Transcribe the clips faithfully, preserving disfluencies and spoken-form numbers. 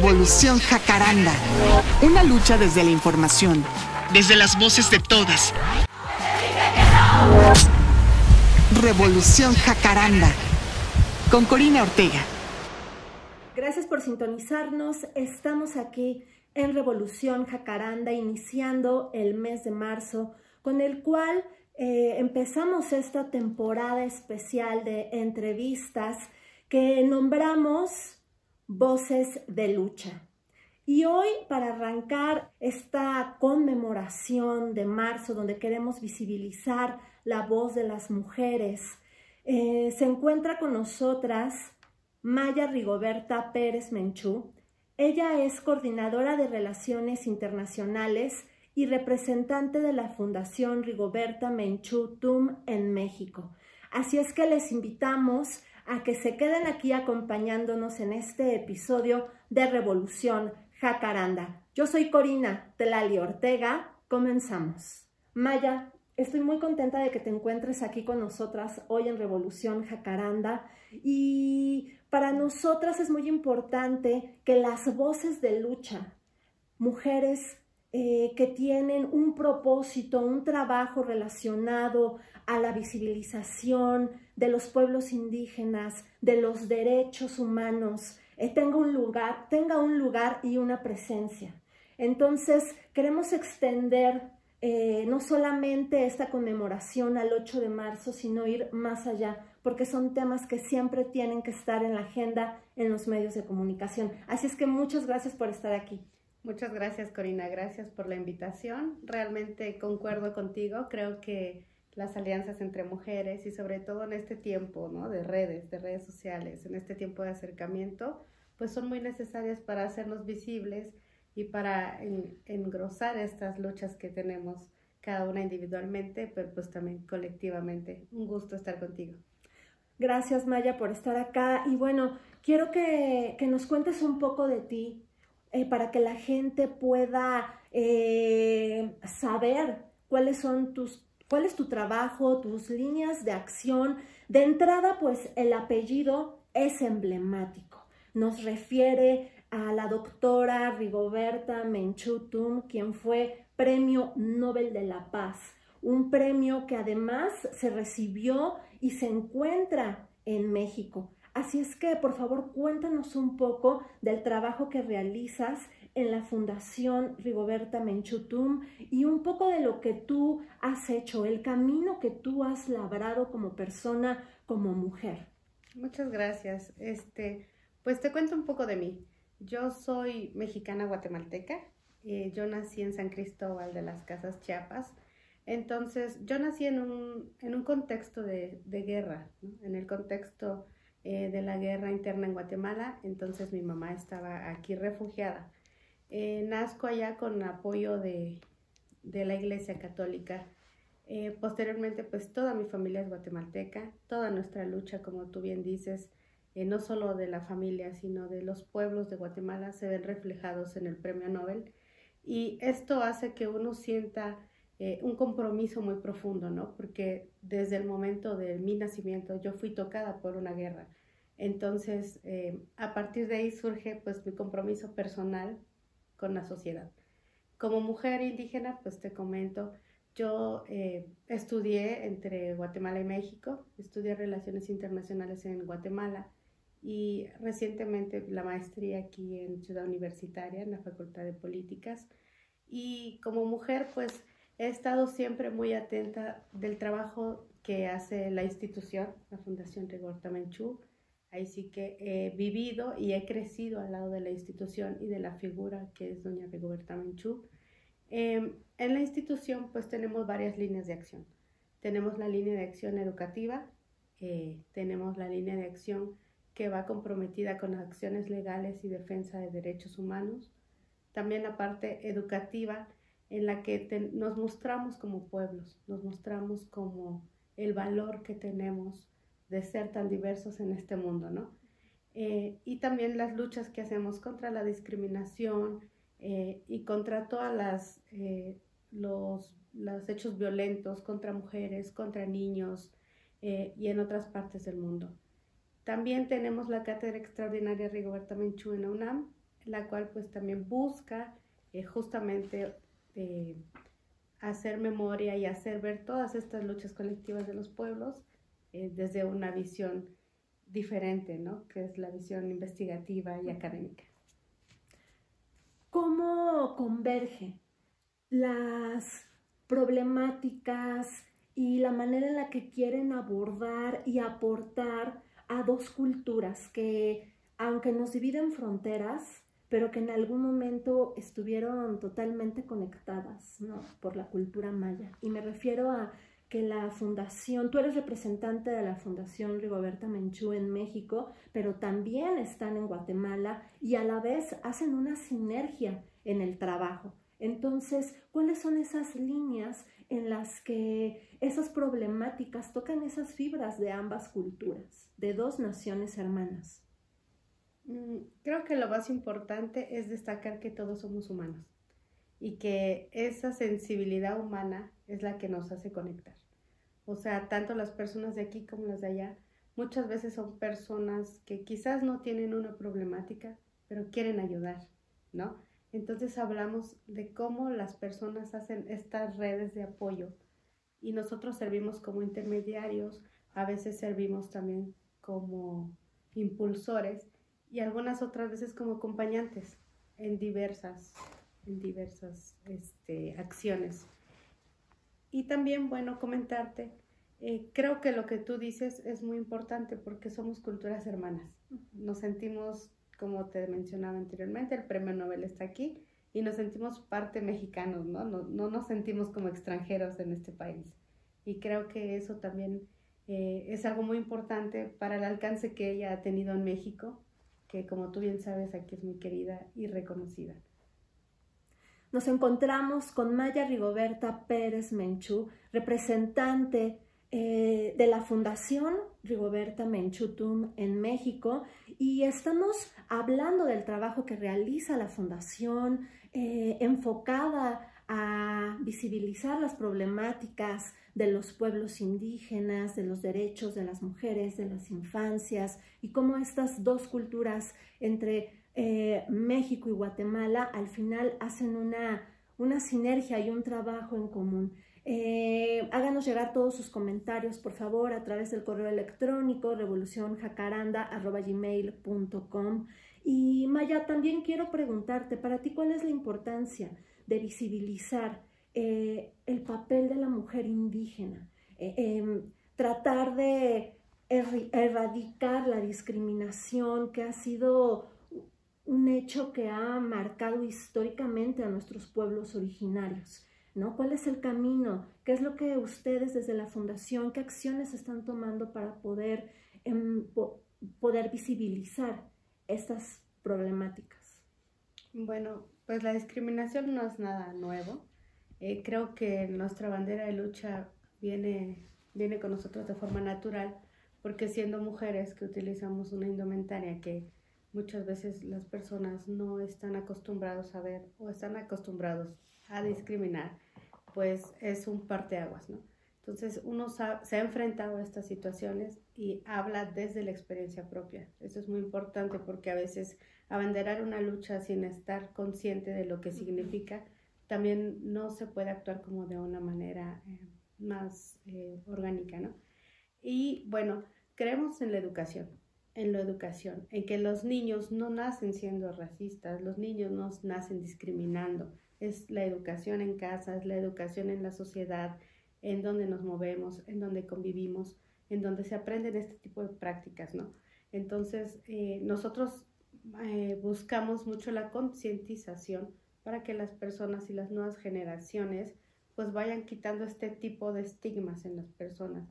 Revolución Jacaranda. Una lucha desde la información, desde las voces de todas. Revolución Jacaranda. Con Corina Ortega. Gracias por sintonizarnos. Estamos aquí en Revolución Jacaranda, iniciando el mes de marzo, con el cual eh, empezamos esta temporada especial de entrevistas que nombramos Voces de Lucha. Y hoy, para arrancar esta conmemoración de marzo, donde queremos visibilizar la voz de las mujeres, eh, se encuentra con nosotras Maya Rigoberta Pérez Menchú. Ella es coordinadora de Relaciones Internacionales y representante de la Fundación Rigoberta Menchú T U M en México. Así es que les invitamos a que se queden aquí acompañándonos en este episodio de Revolución Jacaranda. Yo soy Corina Telali Ortega. Comenzamos. Maya, estoy muy contenta de que te encuentres aquí con nosotras hoy en Revolución Jacaranda, y para nosotras es muy importante que las voces de lucha, mujeres eh, que tienen un propósito, un trabajo relacionado a la visibilización de los pueblos indígenas, de los derechos humanos, eh, tenga un lugar, tenga un lugar y una presencia. Entonces, queremos extender eh, no solamente esta conmemoración al ocho de marzo, sino ir más allá, porque son temas que siempre tienen que estar en la agenda en los medios de comunicación. Así es que muchas gracias por estar aquí. Muchas gracias, Corina. Gracias por la invitación. Realmente concuerdo contigo. Creo que las alianzas entre mujeres y sobre todo en este tiempo, ¿no?, de redes, de redes sociales, en este tiempo de acercamiento, pues son muy necesarias para hacernos visibles y para en, engrosar estas luchas que tenemos cada una individualmente, pero pues también colectivamente. Un gusto estar contigo. Gracias, Maya, por estar acá. Y bueno, quiero que, que nos cuentes un poco de ti, eh, para que la gente pueda eh, saber cuáles son tus ¿Cuál es tu trabajo, tus líneas de acción? De entrada, pues el apellido es emblemático. Nos refiere a la doctora Rigoberta Menchú T U M, quien fue Premio Nobel de la Paz. Un premio que además se recibió y se encuentra en México. Así es que, por favor, cuéntanos un poco del trabajo que realizas en la Fundación Rigoberta Menchú T U M y un poco de lo que tú has hecho, el camino que tú has labrado como persona, como mujer. Muchas gracias. Este, pues te cuento un poco de mí. Yo soy mexicana guatemalteca. Eh, yo nací en San Cristóbal de las Casas, Chiapas. Entonces, yo nací en un, en un contexto de, de guerra, ¿no? En el contexto eh, de la guerra interna en Guatemala. Entonces, mi mamá estaba aquí refugiada. Eh, nazco allá con apoyo de, de la Iglesia Católica. Eh, posteriormente, pues toda mi familia es guatemalteca. Toda nuestra lucha, como tú bien dices, eh, no solo de la familia, sino de los pueblos de Guatemala, se ven reflejados en el Premio Nobel. Y esto hace que uno sienta eh, un compromiso muy profundo, ¿no? Porque desde el momento de mi nacimiento yo fui tocada por una guerra. Entonces, eh, a partir de ahí surge pues mi compromiso personal con la sociedad. Como mujer indígena, pues te comento, yo eh, estudié entre Guatemala y México, estudié Relaciones Internacionales en Guatemala y recientemente la maestría aquí en Ciudad Universitaria, en la Facultad de Políticas. Y como mujer, pues he estado siempre muy atenta del trabajo que hace la institución, la Fundación Rigoberta Menchú. Ahí sí que he vivido y he crecido al lado de la institución y de la figura que es doña Rigoberta Menchú. Eh, en la institución pues tenemos varias líneas de acción. Tenemos la línea de acción educativa, eh, tenemos la línea de acción que va comprometida con las acciones legales y defensa de derechos humanos. También la parte educativa en la que te, nos mostramos como pueblos, nos mostramos como el valor que tenemos de ser tan diversos en este mundo, ¿no? Eh, y también las luchas que hacemos contra la discriminación eh, y contra todas las eh, los, los hechos violentos contra mujeres, contra niños eh, y en otras partes del mundo. También tenemos la Cátedra Extraordinaria Rigoberta Menchú en la UNAM, la cual pues también busca eh, justamente eh, hacer memoria y hacer ver todas estas luchas colectivas de los pueblos eh, desde una visión diferente, ¿no? Que es la visión investigativa y académica. ¿Cómo converge las problemáticas y la manera en la que quieren abordar y aportar a dos culturas que, aunque nos dividen fronteras, pero que en algún momento estuvieron totalmente conectadas, ¿no? Por la cultura maya? Y me refiero a que la fundación, tú eres representante de la Fundación Rigoberta Menchú en México, pero también están en Guatemala y a la vez hacen una sinergia en el trabajo. Entonces, ¿cuáles son esas líneas en las que esas problemáticas tocan esas fibras de ambas culturas, de dos naciones hermanas? Creo que lo más importante es destacar que todos somos humanos y que esa sensibilidad humana es la que nos hace conectar. O sea, tanto las personas de aquí como las de allá, muchas veces son personas que quizás no tienen una problemática, pero quieren ayudar, ¿no? Entonces hablamos de cómo las personas hacen estas redes de apoyo y nosotros servimos como intermediarios, a veces servimos también como impulsores y algunas otras veces como acompañantes en diversas, en diversas este, acciones. Y también, bueno, comentarte, eh, creo que lo que tú dices es muy importante porque somos culturas hermanas. Nos sentimos, como te mencionaba anteriormente, el premio Nobel está aquí y nos sentimos parte mexicanos, ¿no? No, no nos sentimos como extranjeros en este país. Y creo que eso también eh, es algo muy importante para el alcance que ella ha tenido en México, que como tú bien sabes, aquí es muy querida y reconocida. Nos encontramos con Maya Rigoberta Pérez Menchú, representante eh, de la Fundación Rigoberta Menchú Tum en México, y estamos hablando del trabajo que realiza la Fundación eh, enfocada a visibilizar las problemáticas de los pueblos indígenas, de los derechos de las mujeres, de las infancias, y cómo estas dos culturas entre Eh, México y Guatemala al final hacen una, una sinergia y un trabajo en común. Eh, háganos llegar todos sus comentarios, por favor, a través del correo electrónico revolución jacaranda arroba gmail punto com. Y Maya, también quiero preguntarte, para ti, ¿cuál es la importancia de visibilizar eh, el papel de la mujer indígena? Eh, eh, tratar de er erradicar la discriminación que ha sido un hecho que ha marcado históricamente a nuestros pueblos originarios, ¿no? ¿Cuál es el camino? ¿Qué es lo que ustedes desde la Fundación, qué acciones están tomando para poder, eh, po poder visibilizar estas problemáticas? Bueno, pues la discriminación no es nada nuevo. Eh, creo que nuestra bandera de lucha viene, viene con nosotros de forma natural, porque siendo mujeres que utilizamos una indumentaria que muchas veces las personas no están acostumbrados a ver o están acostumbrados a discriminar, pues es un parteaguas, ¿no? Entonces uno se ha enfrentado a estas situaciones y habla desde la experiencia propia. Eso es muy importante porque a veces abanderar una lucha sin estar consciente de lo que significa, también no se puede actuar como de una manera eh, más eh, orgánica, ¿no? Y bueno, creemos en la educación. en la educación, en que los niños no nacen siendo racistas, los niños no nacen discriminando, es la educación en casa, es la educación en la sociedad, en donde nos movemos, en donde convivimos, en donde se aprenden este tipo de prácticas, ¿no? Entonces, eh, nosotros eh, buscamos mucho la concientización para que las personas y las nuevas generaciones pues vayan quitando este tipo de estigmas en las personas,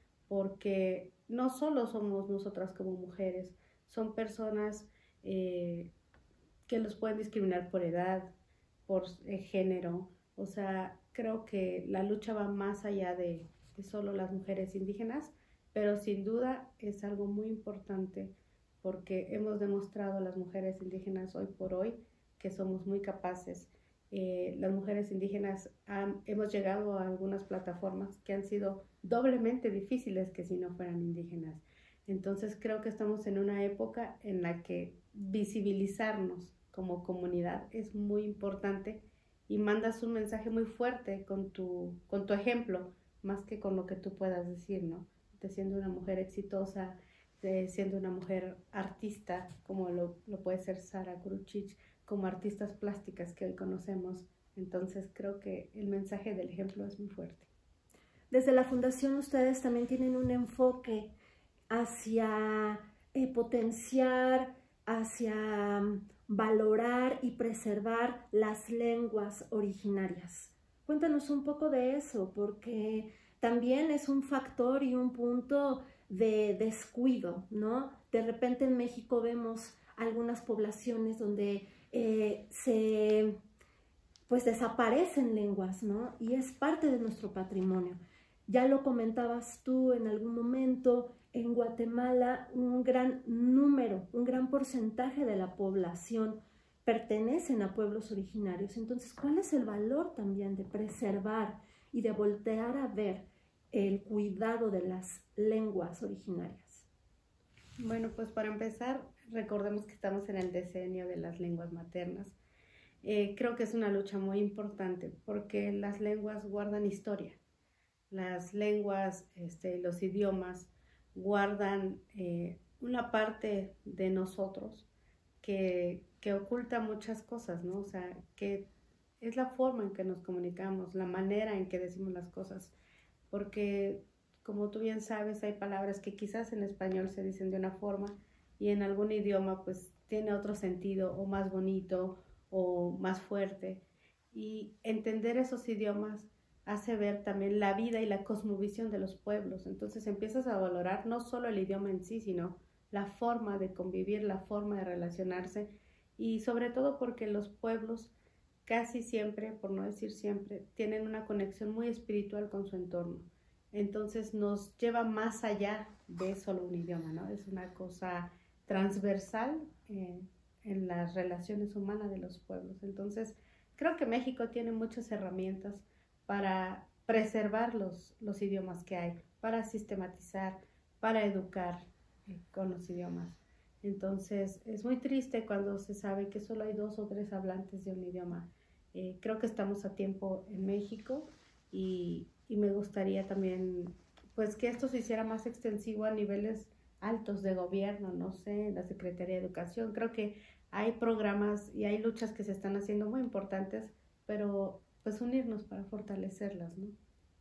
porque no solo somos nosotras como mujeres, son personas eh, que los pueden discriminar por edad, por eh, género. O sea, creo que la lucha va más allá de, de solo las mujeres indígenas, pero sin duda es algo muy importante porque hemos demostrado a las mujeres indígenas hoy por hoy que somos muy capaces. Eh, las mujeres indígenas han, hemos llegado a algunas plataformas que han sido doblemente difíciles que si no fueran indígenas. Entonces creo que estamos en una época en la que visibilizarnos como comunidad es muy importante y mandas un mensaje muy fuerte con tu, con tu ejemplo, más que con lo que tú puedas decir, ¿no? De siendo una mujer exitosa, de siendo una mujer artista, como lo, lo puede ser Sara Kručić, como artistas plásticas que hoy conocemos. Entonces creo que el mensaje del ejemplo es muy fuerte. Desde la Fundación ustedes también tienen un enfoque hacia eh, potenciar, hacia um, valorar y preservar las lenguas originarias. Cuéntanos un poco de eso, porque también es un factor y un punto de descuido, ¿no? De repente en México vemos algunas poblaciones donde eh, se, pues desaparecen lenguas, ¿no? Y es parte de nuestro patrimonio. Ya lo comentabas tú en algún momento, en Guatemala un gran número, un gran porcentaje de la población pertenecen a pueblos originarios. Entonces, ¿cuál es el valor también de preservar y de voltear a ver el cuidado de las lenguas originarias? Bueno, pues para empezar, recordemos que estamos en el decenio de las lenguas maternas. Eh, creo que es una lucha muy importante porque las lenguas guardan historia. Las lenguas, este, los idiomas guardan eh, una parte de nosotros que, que oculta muchas cosas, ¿no? O sea, que es la forma en que nos comunicamos, la manera en que decimos las cosas, porque como tú bien sabes, hay palabras que quizás en español se dicen de una forma y en algún idioma pues tiene otro sentido o más bonito o más fuerte, y entender esos idiomas hace ver también la vida y la cosmovisión de los pueblos. Entonces empiezas a valorar no solo el idioma en sí, sino la forma de convivir, la forma de relacionarse, y sobre todo porque los pueblos casi siempre, por no decir siempre, tienen una conexión muy espiritual con su entorno. Entonces nos lleva más allá de solo un idioma, ¿no? Es una cosa transversal eh, en las relaciones humanas de los pueblos. Entonces creo que México tiene muchas herramientas para preservar los, los idiomas que hay, para sistematizar, para educar eh, con los idiomas. Entonces es muy triste cuando se sabe que solo hay dos o tres hablantes de un idioma. Eh, creo que estamos a tiempo en México y, y me gustaría también pues que esto se hiciera más extensivo a niveles altos de gobierno, no sé, la Secretaría de Educación. Creo que hay programas y hay luchas que se están haciendo muy importantes, pero pues unirnos para fortalecerlas, ¿no?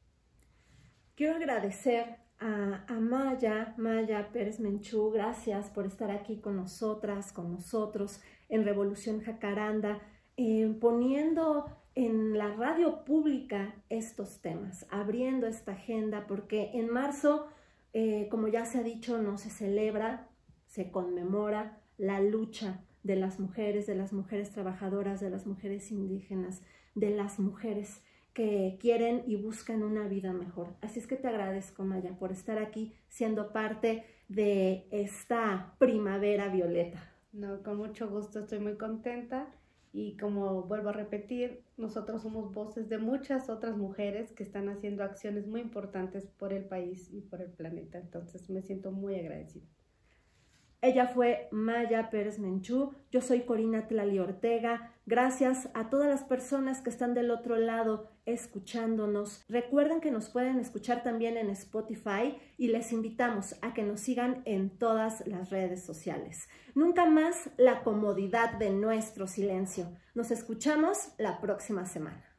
Quiero agradecer a, a Maya, Maya Pérez Menchú, gracias por estar aquí con nosotras, con nosotros en Revolución Jacaranda, eh, poniendo en la radio pública estos temas, abriendo esta agenda, porque en marzo, eh, como ya se ha dicho, no se celebra, se conmemora la lucha de las mujeres, de las mujeres trabajadoras, de las mujeres indígenas, de las mujeres que quieren y buscan una vida mejor. Así es que te agradezco, Maya, por estar aquí siendo parte de esta primavera violeta. No, con mucho gusto, estoy muy contenta y como vuelvo a repetir, nosotros somos voces de muchas otras mujeres que están haciendo acciones muy importantes por el país y por el planeta. Entonces me siento muy agradecida. Ella fue Maya Pérez Menchú, yo soy Corina Tlali Ortega. Gracias a todas las personas que están del otro lado escuchándonos. Recuerden que nos pueden escuchar también en Spotify y les invitamos a que nos sigan en todas las redes sociales. Nunca más la comodidad de nuestro silencio. Nos escuchamos la próxima semana.